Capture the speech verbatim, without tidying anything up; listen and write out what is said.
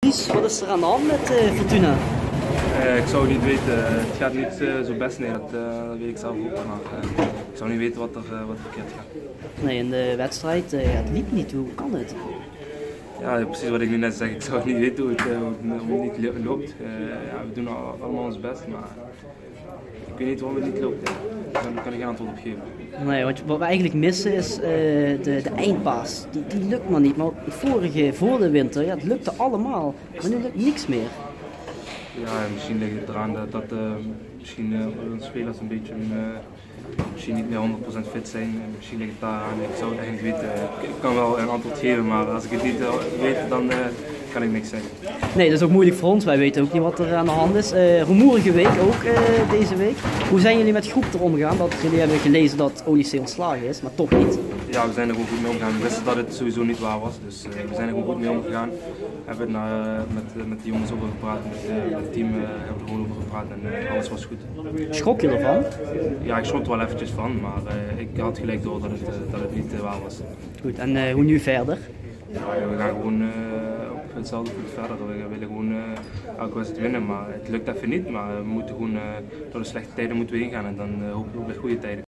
Wat is er aan de hand met uh, Fortuna? Uh, ik zou niet weten, het gaat niet uh, zo best, nee, dat, uh, dat weet ik zelf ook, maar uh, ik zou niet weten wat er, uh, wat er verkeerd gaat. Nee, in de wedstrijd, uh, het liep niet, hoe kan het? Ja, precies wat ik nu net zeg, ik zou niet weten hoe het, uh, hoe het niet loopt. Uh, ja, we doen allemaal ons best, maar ik weet niet waarom het niet loopt. Daar kan ik geen antwoord op geven. Nee, wat, wat we eigenlijk missen is uh, de, de eindpaas. Die, die lukt maar niet, maar vorige, voor de winter, ja, het lukte allemaal, maar nu lukt niks meer. Ja, misschien ligt het eraan dat, dat uh, misschien uh, onze spelers een beetje uh, misschien niet meer honderd procent fit zijn. Misschien ligt het daaraan. Ik zou het eigenlijk niet weten. Ik kan wel een antwoord geven, maar als ik het niet uh, weet, dan uh, kan ik niks zeggen. Nee, dat is ook moeilijk voor ons. Wij weten ook niet wat er aan de hand is. Uh, rumoerige week ook uh, deze week. Hoe zijn jullie met groep er omgegaan? Dat jullie hebben gelezen dat O L C ontslagen is, maar toch niet. Ja, we zijn er gewoon goed mee omgegaan. We wisten dat het sowieso niet waar was, dus uh, we zijn er gewoon goed mee omgegaan. We hebben uh, met, met de jongens over gepraat, met, uh, met het team uh, hebben we er gewoon over gepraat en uh, alles was goed. Schrok je ervan? Ja, ik schrok er wel eventjes van, maar uh, ik had gelijk door dat het, uh, dat het niet uh, waar was. Goed, en uh, hoe nu verder? Ja, we gaan gewoon uh, op hetzelfde voet verder. We willen gewoon uh, elke wedstrijd winnen, maar het lukt even niet. Maar we moeten gewoon uh, door de slechte tijden moeten we ingaan en dan uh, hopen we op de goede tijden.